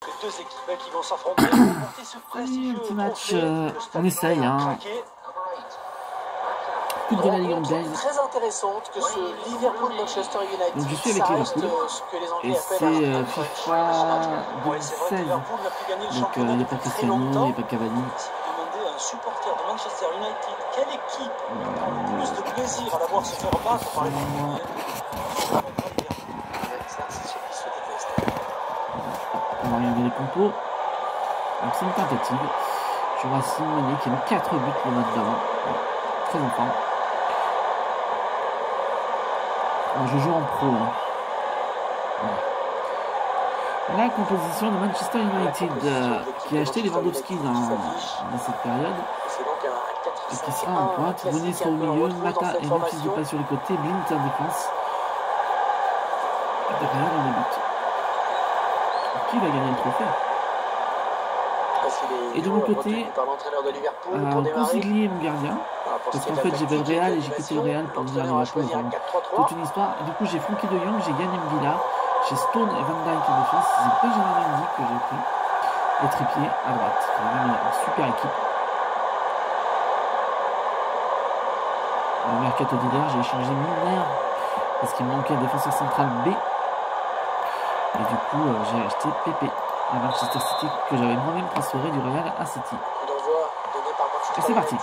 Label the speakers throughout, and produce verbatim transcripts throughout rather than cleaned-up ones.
Speaker 1: Les deux équipes qui vont s'affronter pour porter ce prestigieux
Speaker 2: petit match,
Speaker 1: trophée.
Speaker 2: euh, on essaye. Hein. Toute de la Ligue anglaise.
Speaker 1: Très intéressante que ce Liverpool-Manchester United.
Speaker 2: Donc je suis avec Liverpool. Et c'est euh, FIFA deux mille seize. Donc il n'y a pas Cristiano, il n'y a pas Cavani.
Speaker 1: Un supporter de Manchester United, quelle équipe prend le plus de plaisir à la voir se faire battre par les
Speaker 2: on va regarder les compos. Donc c'est une tentative. Je vois Simone qui a mis quatre buts le match d'avant. Très en forme. Alors je joue en pro. Hein. Ouais. La composition de Manchester United euh, qui a acheté Lewandowski dans, dans cette période. Et qui sera en pointe. Bonnet sera au milieu. Mata et Memphis de pas sur les côtés. Blind en défense. Et derrière dans les buts. Qui va gagner le trophée? Et de mon côté, euh, Consigli est mon gardien. Parce qu'en fait, j'ai vu le Real et j'ai quitté le Real pour venir à Liverpool. Toute une histoire. Et du coup, j'ai Frankie de Jong, j'ai Yann Mvila, j'ai Stone et Van Dijk en défense. C'est Benjamin Mendy que j'ai pris. Et Trippier à droite. C'est vraiment une super équipe. Au mercato d'hiver, j'ai échangé Milner parce qu'il me manquait un défenseur central B. Et du coup, euh, j'ai acheté Pepe à Manchester City que j'avais moi-même transféré du Real à City. Et c'est parti.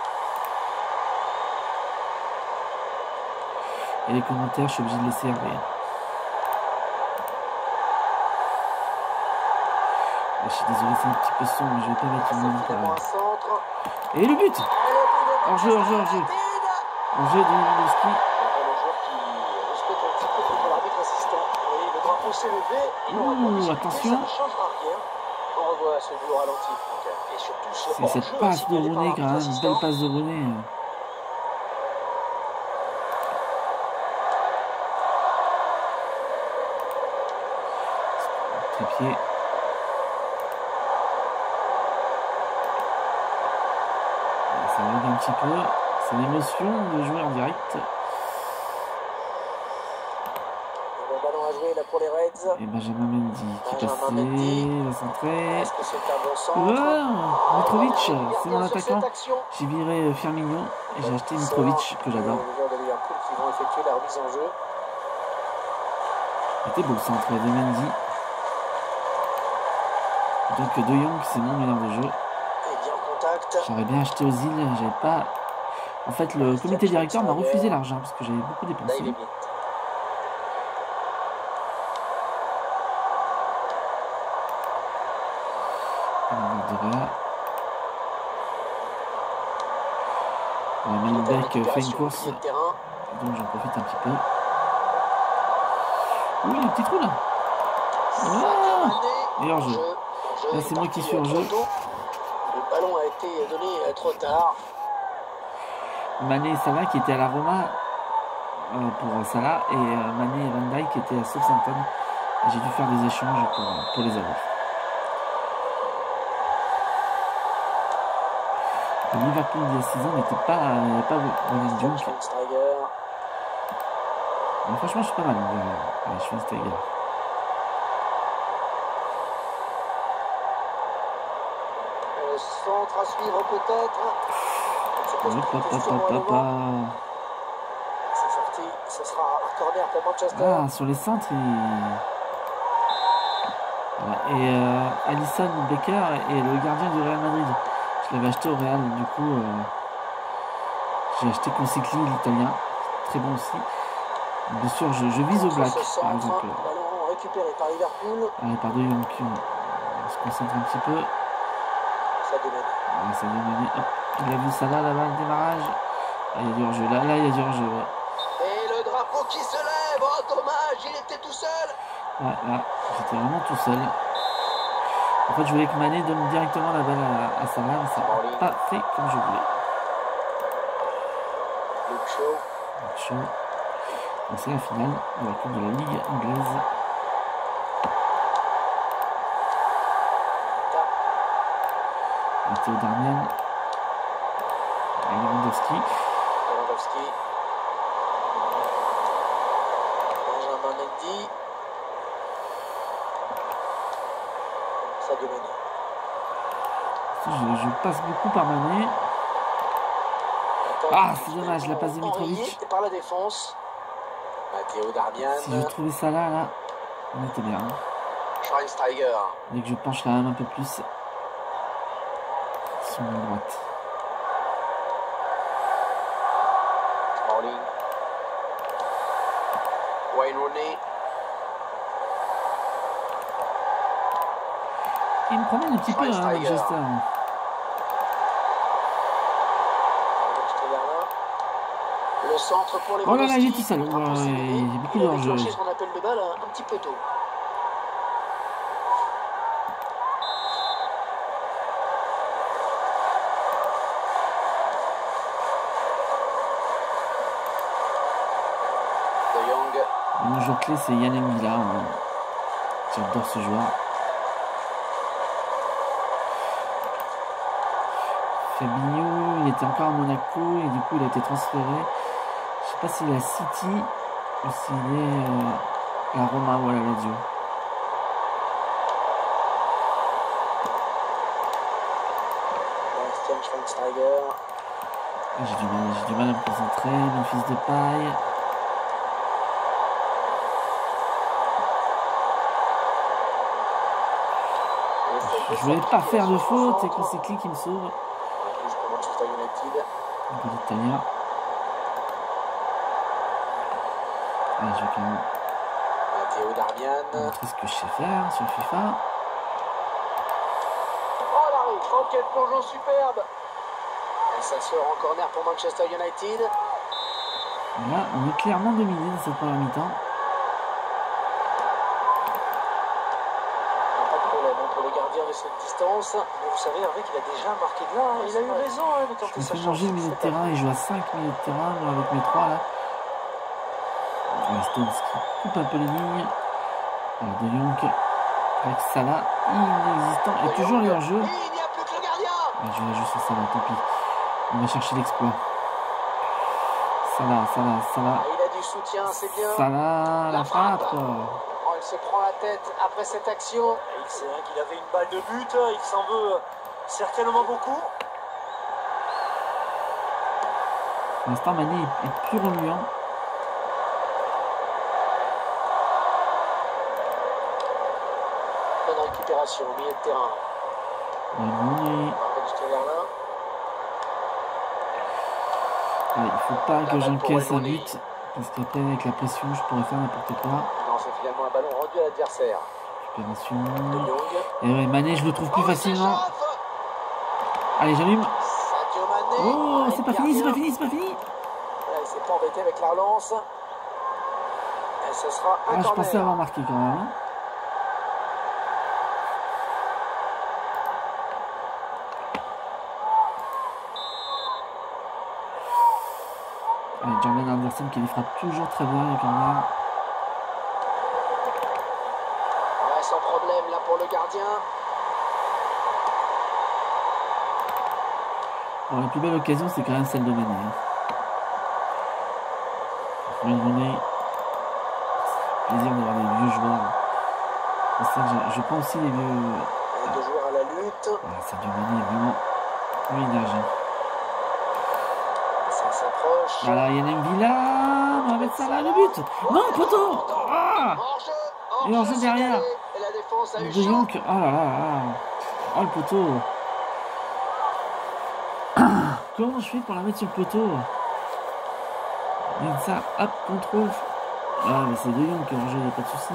Speaker 2: Et les commentaires, je suis obligé de laisser Hervé. Je suis désolé, c'est un petit peu sombre, mais je vais pas mettre une même parole. Et le but. Hors-jeu, hors-jeu, hors-jeu. Hors-jeu de Lewandowski. Ouh, attention. C'est cette passe de Rooney quand même, une belle passe de Rooney. Trépied. Ça regarde un petit peu. C'est l'émotion de jouer en direct. Et Benjamin Mendy qui est passé, la centrée. Oh, Mitrovic, c'est mon attaquant. J'ai viré Firmino et j'ai acheté Mitrovic que j'adore. C'était beau le centre de Mendy. Donc De Jong, c'est mon meilleur de jeu. J'aurais bien acheté aux îles, j'avais pas. En fait, le comité directeur m'a refusé l'argent parce que j'avais beaucoup dépensé. Malbec fait une course, donc j'en profite un petit peu. Oui, il y a un petit trou là. Ah, et hors jeu. Là, c'est moi qui suis hors jeu.
Speaker 1: Le ballon a été donné trop tard.
Speaker 2: Mané et Salah qui étaient à la Roma euh, pour Salah et euh, Mané et Van Dijk qui étaient à Southampton. J'ai dû faire des échanges pour, pour les avoir. Le Liverpool il y a six ans n'était pas, euh, pas Ronald Junk. Mais franchement, je suis pas mal. Ouais, je suis un Steiger.
Speaker 1: Le centre à suivre peut-être. C'est sorti, ce sera un corner pour Manchester.
Speaker 2: Ah, sur les centres, il... voilà. Et euh, Alisson Becker est le gardien du Real Madrid. Je l'avais acheté au Real, du coup, euh, j'ai acheté Consigli, l'italien, très bon aussi. Bien sûr, je, je vise au black, par exemple.
Speaker 1: Ballon récupéré par Liverpool.
Speaker 2: Allez, par deux Jong, on se concentre un petit peu.
Speaker 1: Ça démène.
Speaker 2: Ouais, ça démène. Hop, il a vu ça là, là-bas, le démarrage. Ah, il y a du hors-jeu, là, là, il y a du hors-jeu, ouais.
Speaker 1: Et le drapeau qui se lève, oh dommage, il était tout seul.
Speaker 2: Ouais, là, j'étais vraiment tout seul. En fait, je voulais que Mané donne directement la balle à, à Salah, mais ça n'a pas fait comme je voulais.
Speaker 1: Luke Shaw.
Speaker 2: Luke Shaw. Donc c'est la finale de la Coupe de la Ligue anglaise. Matteo Darmian. Lewandowski.
Speaker 1: Lewandowski. Benjamin Mendy. Sadio Mané.
Speaker 2: Je, je passe beaucoup par Mané. Ah, c'est dommage, la passe de Mitrovic.
Speaker 1: Par la défense. Matteo Darmian.
Speaker 2: Si je trouvais ça là, là, on était bien.
Speaker 1: Schweinsteiger.
Speaker 2: Dès que je penche quand même un peu plus sur ma droite.
Speaker 1: Smalling. Wayne Rooney.
Speaker 2: Il me promène un petit peu, hein, Manchester.
Speaker 1: Le centre pour les
Speaker 2: oh là là, il est tout seul. Ouais, il y a beaucoup d'enjeux.
Speaker 1: Il a son appel de balle un, un petit peu tôt. De Jong.
Speaker 2: Mon joueur clé, c'est Yann Mvila. Hein. J'adore ce joueur. Fabinho, il était encore à Monaco et du coup il a été transféré. Je sais pas s'il est à City ou s'il est euh, à Roma ou à la Lazio. J'ai du mal, j'ai du mal à me concentrer, mon fils de paille. Je voulais pas faire de faute et quand c'est clic qui me sauve. Un peu d'italien. Ah, je vais quand même
Speaker 1: Matteo Darmian.
Speaker 2: montrer ce que je sais faire sur FIFA.
Speaker 1: Oh l'arrêt, oh quel plongeon superbe. Et ça sort en corner pour Manchester United.
Speaker 2: Et là, on est clairement dominé dans cette première mi-temps.
Speaker 1: De cette distance, mais vous savez Hervé qu'il a déjà marqué de là, hein. Il a eu raison hein, de tenter sa chance.
Speaker 2: Je vais manger le milieu de terrain, il joue à cinq milieux de terrain avec mes trois là. Ouais, Stones qui coupe un peu les lignes. Alors, De Jong avec Salah, inexistant et toujours les hors-jeu.
Speaker 1: Il n'y a plus que le gardien.
Speaker 2: Ouais, je vais juste sur Salah, tant pis. On va chercher l'exploit. Salah, Salah, Salah.
Speaker 1: Ah, il a du soutien, c'est bien.
Speaker 2: Salah, la, la frappe. frappe.
Speaker 1: Oh, il se prend la tête après cette action. C'est vrai qu'il avait une balle de but, il s'en veut certainement beaucoup.
Speaker 2: Pour l'instant, Mané est plus remuant.
Speaker 1: Bonne récupération au milieu de terrain.
Speaker 2: Mané. Il ne faut pas que j'encaisse un but, parce qu'après, avec la pression, je pourrais faire n'importe quoi.
Speaker 1: Non, c'est finalement un ballon rendu à l'adversaire.
Speaker 2: Récupération. Et ouais, Mané, je le trouve plus facilement. Allez, j'allume. Oh, c'est pas fini, c'est pas fini, c'est pas fini.
Speaker 1: Il s'est pas embêté avec la relance. Et ce sera un
Speaker 2: ah,
Speaker 1: corner.
Speaker 2: Je pensais avoir marqué quand même. Allez, Jordan Anderson qui les frappe toujours très bien, les corners.
Speaker 1: Ouais, sans problème là pour le gardien.
Speaker 2: Bon, la plus belle occasion, c'est quand même celle de Mané. Hein. Mané. Plaisir d'avoir des vieux joueurs. C'est ça que je, je prends aussi les vieux.
Speaker 1: Les deux joueurs à la lutte.
Speaker 2: Ah, Sadio Mané, vraiment. Lui, il nage.
Speaker 1: Ça s'approche.
Speaker 2: Voilà, Yann Mvila. Mohamed Salah, le but. Non, poteau. Ah. Et en jeu derrière.
Speaker 1: Et la défense a eu
Speaker 2: De Jong. Oh là là là. Oh, le poteau. Comment je fais pour la mettre sur le poteau? Et ça, hop, contrôle. Ah, mais c'est De Jong qui est en jeu, il n'y a pas de souci.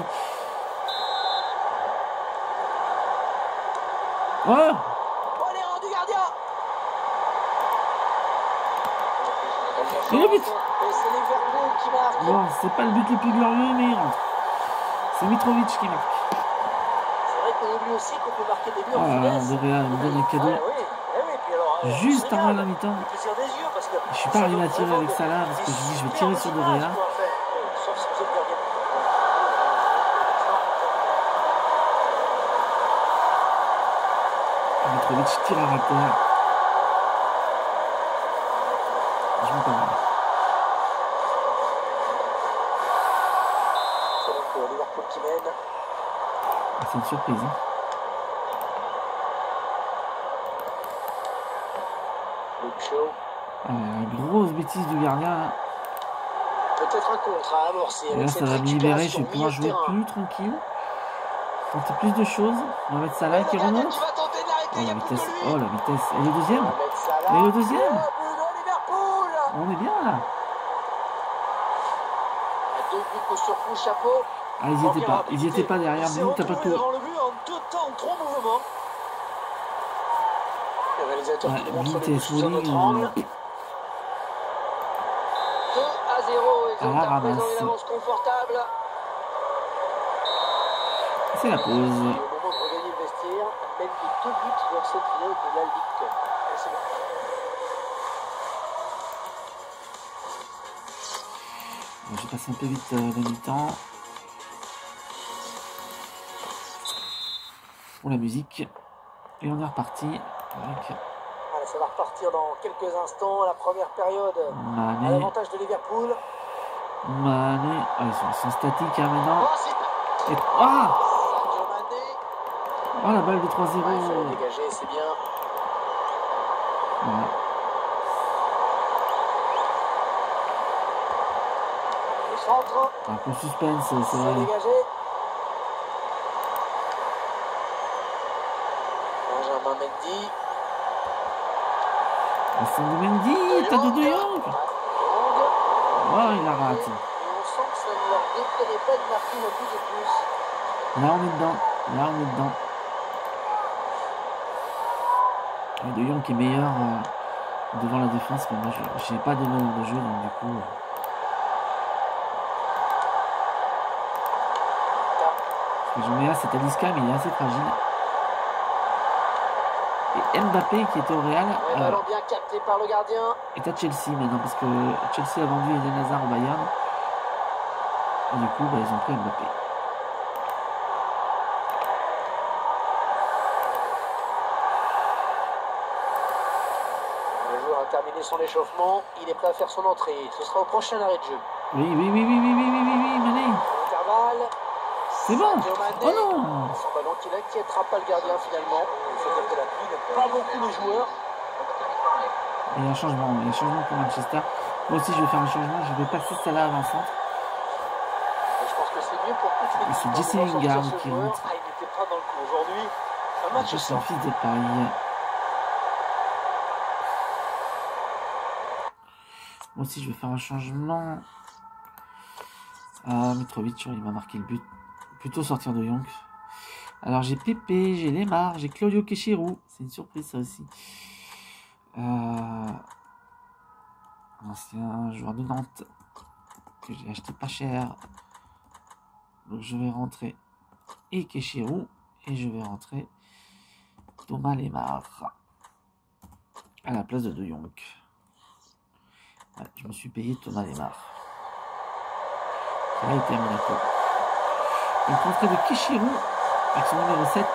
Speaker 2: Oh!
Speaker 1: Oh, l'erreur du gardien!
Speaker 2: Et le but!
Speaker 1: Et c'est Liverpool qui marque.
Speaker 2: Bon, c'est pas le but le plus glorieux, mais il rentre. C'est Mitrovic qui marque.
Speaker 1: C'est vrai qu'on oublie aussi qu'on peut marquer des buts
Speaker 2: oh
Speaker 1: en
Speaker 2: là là,
Speaker 1: finesse.
Speaker 2: de Réal me donne un cadeau.
Speaker 1: Ah, oui. Ah, oui. Puis alors, euh,
Speaker 2: juste avant la mi-temps. Je suis pas arrivé à tirer avec Salah parce que je dis je vais tirer sur De Réal. Mitrovic tire à terre. Je m'en parle.
Speaker 1: C'est donc Liverpool qui mène.
Speaker 2: C'est une surprise. Hein. Ah, grosse bêtise du gardien. Hein.
Speaker 3: Peut-être un contre à amorcer.
Speaker 2: Et là, ça va me libérer, je vais pouvoir jouer plus tranquille. Tenter plus de choses. On va mettre ça là qui remonte. Oh la vitesse, oh la vitesse. Et le deuxième. Et le deuxième. On est bien là.
Speaker 3: Deux buts coup sur coup, chapeau.
Speaker 2: Ah, ils y étaient pas, ils y étaient pas derrière. Nous, t'as pas que.
Speaker 1: Devant le but en deux temps, trois mouvements.
Speaker 3: Le réalisateur
Speaker 2: Ouais,
Speaker 3: qui nous montre le but
Speaker 2: vitesse,
Speaker 3: sous un autre
Speaker 2: Smalling,
Speaker 3: angle.
Speaker 2: euh,
Speaker 3: deux à zéro, ils
Speaker 2: à
Speaker 3: ont
Speaker 2: la
Speaker 3: à présent
Speaker 2: ramasse.
Speaker 3: une avance confortable.
Speaker 2: C'est la pause.
Speaker 3: C'est le moment de regagner le vestiaire. Même des deux buts vers cette finale de la Ligue Cup. Allez, c'est bon.
Speaker 2: Bon, j'ai passé un peu vite euh, le mi-temps. Pour la musique. Et on est reparti avec
Speaker 3: Allez, ça va repartir dans quelques instants. La première période à
Speaker 2: Mané.
Speaker 3: l'avantage de Liverpool.
Speaker 2: Mané. Ah, ils sont, ils sont statiques hein, maintenant.
Speaker 3: Oh, c'est
Speaker 2: Et... Ah
Speaker 3: Sadio Mané.
Speaker 2: Oh la balle de trois zéro.
Speaker 3: Ouais, il fallait dégager, c'est bien.
Speaker 2: Ouais.
Speaker 3: Le centre.
Speaker 2: Un peu suspense, c'est
Speaker 3: C'est
Speaker 2: vrai.
Speaker 3: dégagé. Benjamin Mendy.
Speaker 2: Vincent Mendy, t'as de De Jong.
Speaker 3: Long.
Speaker 2: Oh, il la rate.
Speaker 3: Et on sent que ça ne leur déplairait pas de marquer un but de plus.
Speaker 2: Là, on est dedans. Là, on est dedans. Et De Jong qui est meilleur euh, devant la défense, mais moi, je n'ai pas de meneur de jeu, donc du coup. Euh... Je mets là, c'est Talisca, mais il est assez fragile. Et Mbappé qui était au Real
Speaker 3: Ouais,
Speaker 2: euh,
Speaker 3: ballon bien capté par le gardien.
Speaker 2: est à Chelsea maintenant parce que Chelsea a vendu Eden Hazard au Bayern. Et du coup, bah, ils ont pris Mbappé.
Speaker 3: Le joueur a terminé son échauffement. Il est prêt à faire son entrée. Ce sera au prochain arrêt de jeu.
Speaker 2: Oui, oui, oui, oui, oui, oui, oui, oui, oui, Mané.
Speaker 3: Intervalle.
Speaker 2: C'est bon.
Speaker 3: Sadio Mané.
Speaker 2: Oh non.
Speaker 3: Son ballon qui n'inquiétera pas le gardien finalement.
Speaker 1: Il faut dire que la pluie n'aide pas beaucoup les joueurs.
Speaker 2: Il y a un changement, il y a un changement pour Manchester. Moi aussi, je vais faire un changement. Je vais passer ça là avant centre.
Speaker 3: Et je pense que c'est mieux pour toute
Speaker 2: Et
Speaker 3: l'équipe.
Speaker 2: c'est Jesse
Speaker 3: de ressortir
Speaker 2: Lingard
Speaker 3: ce
Speaker 2: qui
Speaker 3: joueur.
Speaker 2: rentre.
Speaker 1: Ah, il n'était pas dans le coup aujourd'hui. Un match
Speaker 2: C'est
Speaker 1: sans.
Speaker 2: un fils de paille. Moi aussi, je vais faire un changement. Ah, Mitrovic, il m'a marqué le but. Plutôt sortir de Young. Alors, j'ai Pépé, j'ai Lemar, j'ai Claudio Keshiro. C'est une surprise, ça aussi. Euh... Ancien joueur de Nantes que j'ai acheté pas cher. Donc, je vais rentrer et Keshiro. Et je vais rentrer Thomas Lemar à la place de De Jong. Ouais, je me suis payé Thomas Lemar. Qui a été à Monaco. Donc rentrée de Keshiro avec son numéro sept.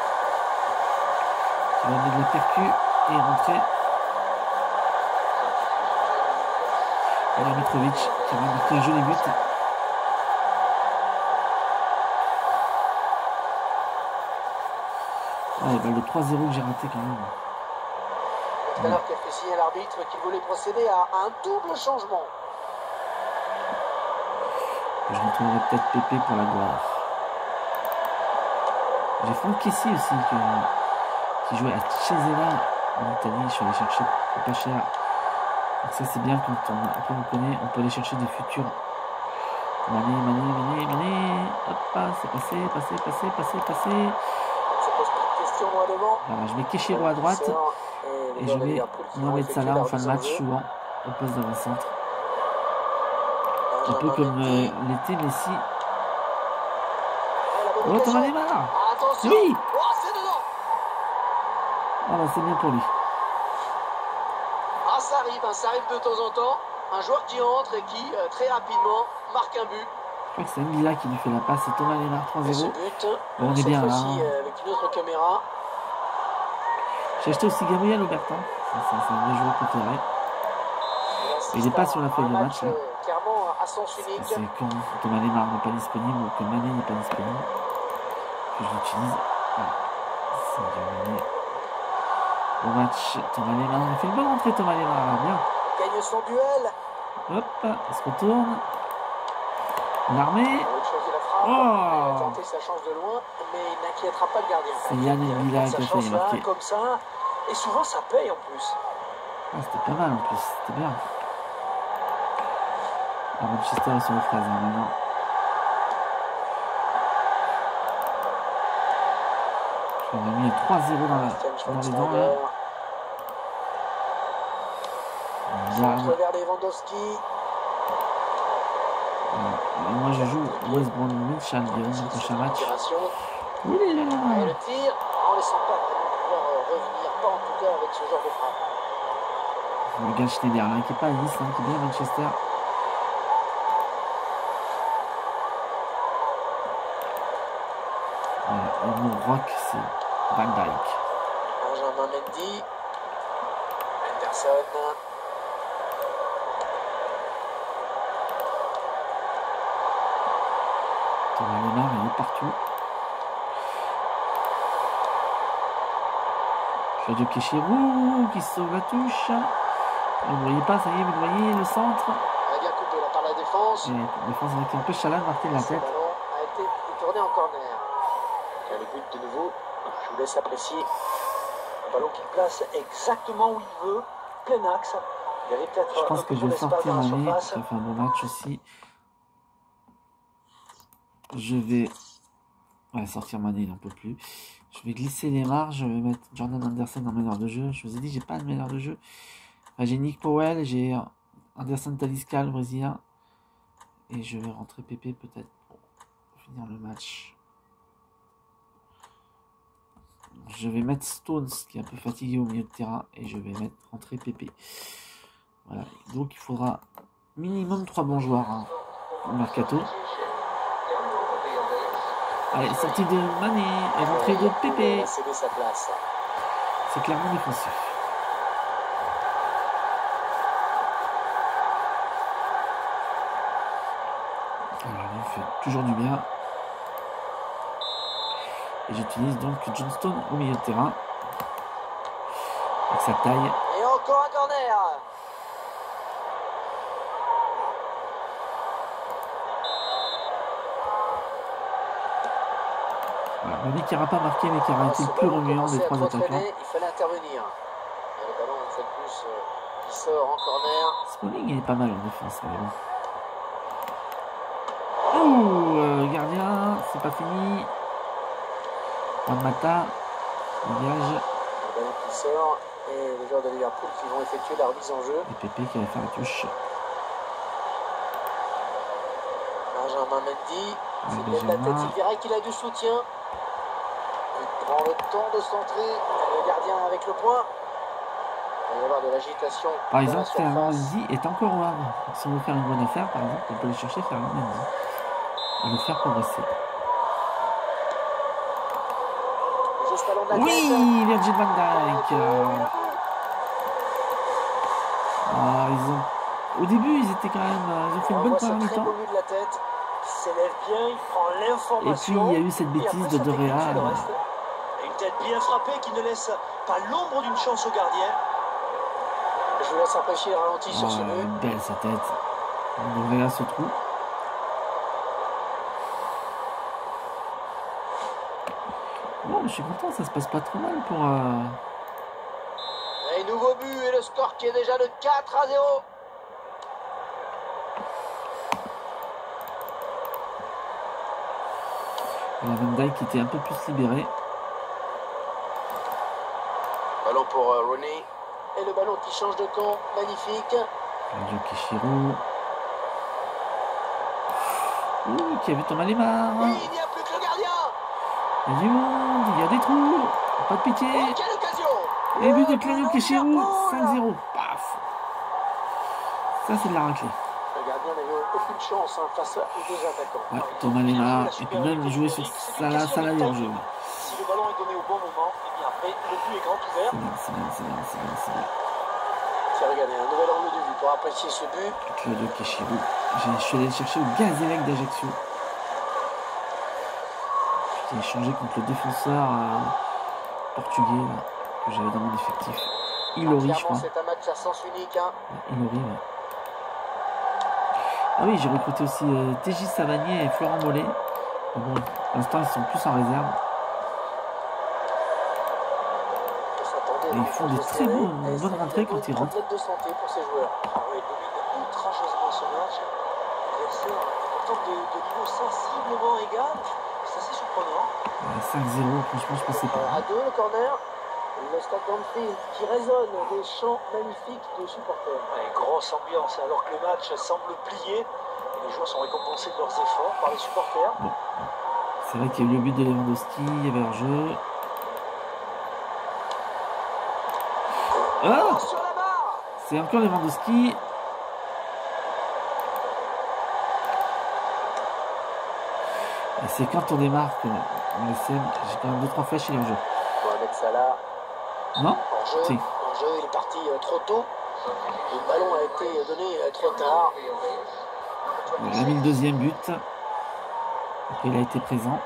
Speaker 2: Qui va mettre de la percu et rentrer. Et là Mitrovic qui va marquer un joli but. Ouais, balle de trois zéro que j'ai raté quand même.
Speaker 3: Tout à l'heure qui a fait signer à l'arbitre qu'il voulait procéder à un double changement.
Speaker 2: Je rentrerai peut-être Pépé pour la gloire. J'ai Franck Kessie aussi que, qui jouait à Cesena en Italie. Je suis allé chercher pour pas cher. Donc ça c'est bien quand on, après on connaît, on peut aller chercher des futurs. Mané, Mané, Mané, Mané. Hop, c'est passé, passé, passé, passé, passé.
Speaker 3: Se pose pas de questions loin devant.
Speaker 2: Voilà, je mets Keshiro à droite. Et je mets Mohamed Salah en fin de match souvent au poste d'avant-centre. Un peu comme euh, l'était Messi. Oh, Thomas Lemar.
Speaker 3: Attention.
Speaker 2: Oui.
Speaker 3: Oh, c'est dedans.
Speaker 2: Ah bah c'est bien pour lui.
Speaker 3: Ah, ça arrive, hein, ça arrive de temps en temps. Un joueur qui entre et qui, euh, très rapidement, marque un but.
Speaker 2: Je crois que c'est Mila qui lui fait la passe. C'est Thomas Lemar trois
Speaker 3: Et ce
Speaker 2: zéro.
Speaker 3: but,
Speaker 2: Bon, on est
Speaker 3: cette
Speaker 2: bien là.
Speaker 3: fois-ci,
Speaker 2: Hein.
Speaker 3: euh, avec une autre caméra.
Speaker 2: J'ai acheté aussi Gabriel Aubertin. C'est un vrai joueur préféré. Il n'est pas sur la feuille de match là.
Speaker 3: Clairement à sens unique.
Speaker 2: C'est quand Thomas Lemar n'est pas disponible ou que Mané n'est pas disponible que je l'utilise. Voilà. C'est Mané. au match. Thomas Lemar, il fait une bonne entrée, Thomas Lemar, bien.
Speaker 3: Gagne son duel.
Speaker 2: Hop, il se retourne. L'armée.
Speaker 3: Oh. Il a tenté sa chance de loin, mais il n'inquiétera pas le gardien.
Speaker 2: C'est Yann Mbila qui a failli marquer.
Speaker 1: Comme ça, et souvent ça paye en plus.
Speaker 2: Ah, c'était pas mal en plus, c'était bien. Ah, Manchester ils sont aux fraises hein, maintenant. On a mis trois zéro dans, la, dans les dents là.
Speaker 3: Centre vers Lewandowski.
Speaker 2: Et moi je joue West Bromwich Albion le prochain match. Oui là là.
Speaker 3: Et le tir, en laissant pas vraiment pouvoir revenir, pas en tout cas avec ce genre de frappe.
Speaker 2: Le gars Schneider hein, qui est pas à Nice, hein, qui est bien à Manchester. Voilà, et mon rock c'est Van Dijk.
Speaker 3: Benjamin Mendy. Henderson.
Speaker 2: Thomas Lemar, il est partout. Claudio Keshirou qui sauve la touche. Vous ne voyez pas, ça y est, vous voyez le centre.
Speaker 3: Elle a bien coupé là par la défense.
Speaker 2: Et la défense qui empêche Chaland de marquer de la tête.
Speaker 3: Le ballon a été détourné en corner. Quel but de nouveau. Je vous laisse apprécier.
Speaker 1: Un ballon qui place exactement où il veut, plein axe. Il y avait peut-être
Speaker 2: je pense que je vais sortir Mané, qui a fait un bon match aussi. Je vais ouais, sortir Mané, il n'en peut plus. Je vais glisser les marges, je vais mettre Jordan Anderson en meneur de jeu. Je vous ai dit, j'ai pas de meneur de jeu. Enfin, j'ai Nick Powell, j'ai Anderson Talisca, le Brésilien. Et je vais rentrer Pépé peut-être pour finir le match. Je vais mettre Stones, qui est un peu fatigué au milieu de terrain. Et je vais mettre rentrer Pépé. Voilà, donc il faudra minimum trois bons joueurs hein, au mercato. Allez, sortie de Mané et rentrée de Pépé. C'est clairement défensif. Alors, il fait toujours du bien. Et j'utilise donc Johnston au milieu de terrain. Avec sa taille.
Speaker 3: Et encore un corner.
Speaker 2: Mané qui n'aura pas marqué mais qui aura été le plus remuant des trois attaquants.
Speaker 3: Il fallait intervenir. Et le ballon une fois de plus euh, qui sort en corner.
Speaker 2: Smalling il est pas mal en défense mais bon. Ouh, euh, gardien, c'est pas fini. Juan Mata, dégage.
Speaker 3: Le ballon qui sort et les joueurs de Liverpool qui vont effectuer la remise en jeu.
Speaker 2: Et Pépé qui va faire la touche.
Speaker 3: Benjamin Mendy. S'il lève la tête, il verra qu'il a du soutien. Il prend le temps de centrer. Le gardien avec le point. Il va y avoir de l'agitation.
Speaker 2: Par exemple, Ferland Mendy est encore au Havre. Si on veut faire une bonne affaire, par exemple, on peut aller chercher Ferland Mendy et le faire progresser. Oui, Virgil van Dijk. Ah, ils ont... Au début, ils étaient quand même. Ils ont fait une bonne première mi-temps. Et puis il y a eu cette bêtise de Dorea.
Speaker 1: Une tête bien frappée qui ne laisse pas l'ombre d'une chance au gardien.
Speaker 3: Je vous laisse apprécier le ralenti sur ce but.
Speaker 2: Belle sa tête. Dorea se trouve. Bon, je suis content, ça se passe pas trop mal pour. Euh...
Speaker 3: Et nouveau but et le score qui est déjà de quatre à zéro.
Speaker 2: La Van Dijk qui était un peu plus libéré.
Speaker 3: Ballon pour euh, Rooney. Et le ballon qui change de camp. Magnifique.
Speaker 2: Claudio Keshirou. Ouh, qui a vu Thomas Lemar.
Speaker 3: Il n'y a plus que le gardien.
Speaker 2: Il y a du monde, il y a des trous. Pas de pitié.
Speaker 3: Oh, quelle occasion.
Speaker 2: Et but de Claudio Keshirou. cinq zéro. Paf. Ça, c'est de la raclée.
Speaker 3: Le gardien n'avait aucune chance hein, face aux deux attaquants.
Speaker 2: Ouais, Thomas Lemar, et puis même jouer sur Salah, Salah est en jeu.
Speaker 1: Si le ballon est donné au bon moment, et bien après, le but est grand ouvert.
Speaker 2: C'est bien, c'est bien, c'est bien, c'est bien, c'est bien.
Speaker 3: Tiens, regardez, un nouvel angle de vue pour apprécier ce but.
Speaker 2: Claudio Keshirou. Je suis allé le chercher au Gazélec d'Ajaccio. J'ai échangé contre le défenseur euh, portugais. Là. que j'avais dans mon effectif. Ilori, je crois.
Speaker 3: C'est un match à sens unique. Hein.
Speaker 2: Ilori, ouais. Ah oui, j'ai recruté aussi euh, T J Savanier et Florent Mollet. Bon, pour l'instant, ils sont plus en réserve. Et ils font des très beaux, une bonne rentrée quand ils rentrent.
Speaker 3: De santé pour ces joueurs.
Speaker 1: Ah oui, il domine outrageusement ce match. L'adversaire est pourtant de, de niveau sensiblement égal. C'est assez surprenant.
Speaker 2: cinq zéro, franchement, je pensais pas.
Speaker 3: À deux, le corner. Le stade d'Anfield qui résonne des chants magnifiques de supporters.
Speaker 1: Ouais, grosse ambiance, alors que le match semble plié. Et les joueurs sont récompensés de leurs efforts par les supporters.
Speaker 2: Bon. C'est vrai qu'il y a eu le but de Lewandowski, il y avait hors-jeu. Ah, c'est encore Lewandowski. Et c'est quand on démarre qu'on essaie. J'ai quand même deux trois flèches, il est en jeu.
Speaker 3: Mohamed Salah.
Speaker 2: Non.
Speaker 3: En jeu,
Speaker 2: si.
Speaker 3: en jeu, il est parti euh, trop tôt. Le ballon a été donné euh, trop tard.
Speaker 2: Il a mis le deuxième but. Après, il a été présent.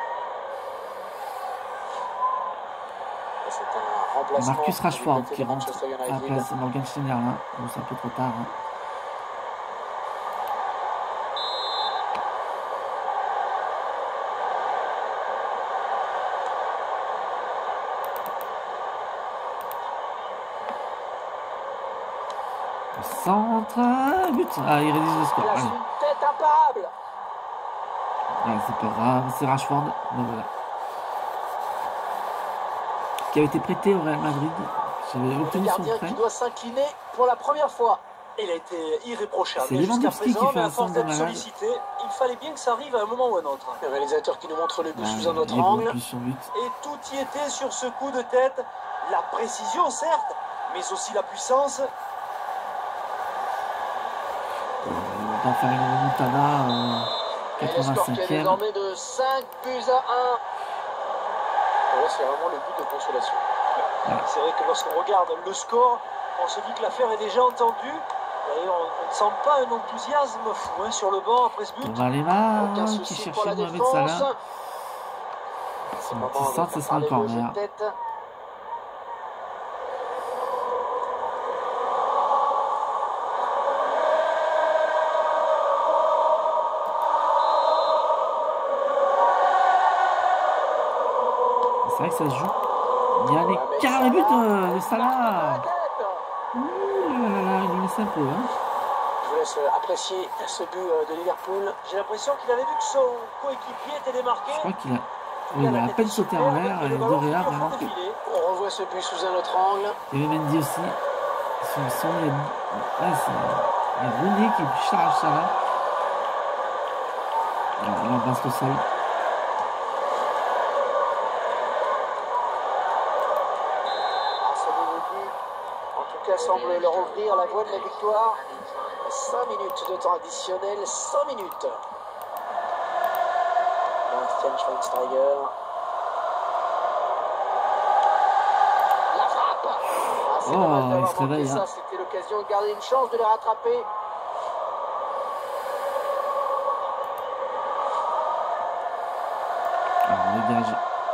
Speaker 3: C'est un remplacement.
Speaker 2: Marcus Rashford qui rentre à la place de Morgan Schneiderlin. Bon, c'est un peu trop tard. Hein. Centre, but. Ah, il rédige le score.
Speaker 3: Il a une tête imparable.
Speaker 2: Ah, c'est pas grave, c'est Rashford. Mais voilà. Qui avait été prêté au Real Madrid. J'avais obtenu son prêt.
Speaker 3: Qui doit s'incliner pour la première fois.
Speaker 1: Il a été irréprochable.
Speaker 2: C'est Lewandowski qui fait un centre de malade.
Speaker 1: Sollicité, il fallait bien que ça arrive à un moment ou à un autre.
Speaker 3: Le réalisateur qui nous montre le but
Speaker 2: ah,
Speaker 3: sous un autre angle.
Speaker 1: Et tout y était sur ce coup de tête. La précision, certes, mais aussi la puissance.
Speaker 2: On va faire une remontada euh, quatre-vingt-cinquième.
Speaker 3: Désormais de cinq buts à un. Là, c'est vraiment le but de consolation.
Speaker 1: Ouais. C'est vrai que lorsqu'on regarde le score, on se dit que l'affaire est déjà entendue. D'ailleurs, on, on ne sent pas un enthousiasme fou hein, sur le banc après ce but.
Speaker 2: On va aller là, qui cherche Mohamed Salah. Son centre, ce sera un corner. C'est vrai que ça se joue. Il y a les carrés buts de, de Salah. Ouh là là là, il nous laisse un peu. Hein.
Speaker 3: Je vous laisse apprécier ce but de Liverpool.
Speaker 1: J'ai l'impression qu'il avait vu que son coéquipier était démarqué.
Speaker 2: Je crois qu'il a, oui, il a à peine sauté en l'air et Dorea vraiment pris.
Speaker 3: On revoit ce but sous un autre angle.
Speaker 2: Il y avait Mendy aussi. Son, son, il y a, ouais, il y a Rooney qui charge Salah. Alors, il embrasse le sol.
Speaker 3: Semble leur ouvrir la voie de la victoire. cinq minutes de temps additionnel, cinq minutes. Bastian Schweinsteiger. La frappe. Ah, c'est
Speaker 2: oh,
Speaker 3: dommage
Speaker 2: il se réveille.
Speaker 3: Ça,
Speaker 2: hein.
Speaker 3: c'était l'occasion de garder une chance de les rattraper.
Speaker 2: Alors, on dégage.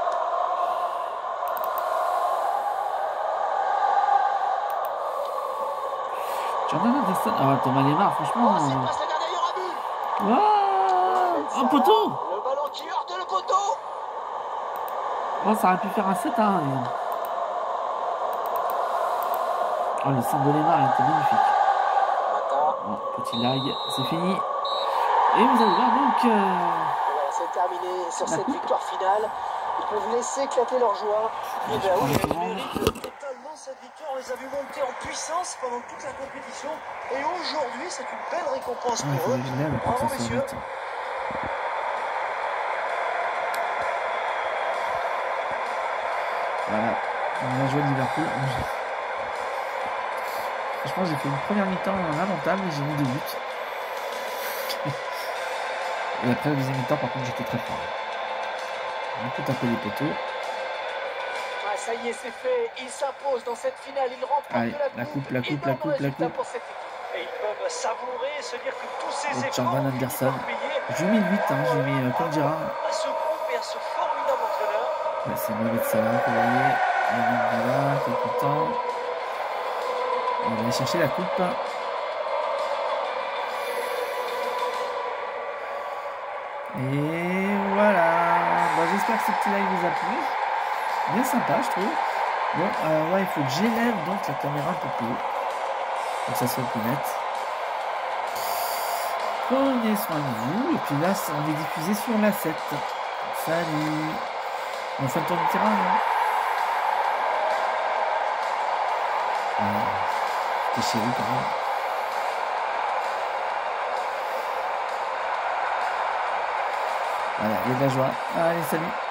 Speaker 2: Jordan Henderson. Ah, Thomas Lemar, franchement.
Speaker 3: Oh, c'est presque le gardien, il y aura but.
Speaker 2: Oh, un poteau.
Speaker 3: Le ballon qui heurte le poteau.
Speaker 2: Oh, ça aurait pu faire un sept hein. Oh, le centre de Lemar était magnifique. Oh, petit lag, c'est fini. Et vous allez voir donc. Euh...
Speaker 3: Voilà, c'est terminé sur cette coupe. Victoire finale. Ils peuvent laisser éclater leur joie.
Speaker 1: Et bien oui, ils méritent totalement cette victoire. On les a vus monter en puissance pendant toute la compétition. Et aujourd'hui, c'est une belle récompense
Speaker 2: ouais,
Speaker 1: pour eux. Bravo, messieurs.
Speaker 2: Voilà, on a joué Liverpool. Je pense que j'ai fait une première mi-temps lamentable et j'ai mis deux buts. Et après la deuxième mi-temps, par contre, j'étais très fort. On peut taper les poteaux.
Speaker 3: Ah, ça y est, c'est fait. Il s'impose dans cette finale. Il remporte
Speaker 2: Allez,
Speaker 3: la coupe.
Speaker 2: La coupe, la coupe, la coupe, la coupe.
Speaker 3: Pour cette équipe.
Speaker 1: Et ils peuvent savourer, se dire que tous ces
Speaker 2: et
Speaker 1: efforts.
Speaker 2: Jordan Henderson. J'ai mis huit, hein, j'ai mis euh, comme Gérard.
Speaker 1: À ce groupe et à ce formidable entraîneur.
Speaker 2: Ouais, c'est Mohamed Salah, vous voyez. Là, qui est content. On va aller chercher la coupe. Et voilà. Bon, j'espère que ce petit live vous a plu. Bien sympa, je trouve. Bon, euh, ouais, il faut que j'élève donc la caméra un peu plus haut. Pour que ça soit plus net. Prenez soin de vous. Et puis là, on est diffusé sur la sept. Salut. On fait le tour du terrain, non? C'était chez vous quand même. Voilà, il y a de la joie. Allez, salut.